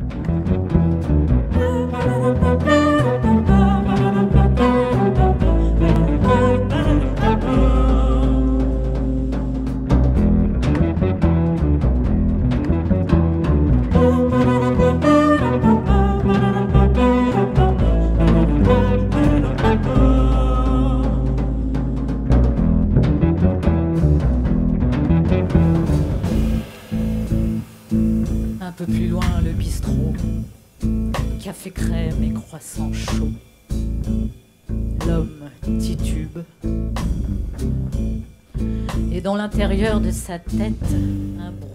Un peu plus loin, le bistrot, café crème et croissant chaud. L'homme titube. Et dans l'intérieur de sa tête, un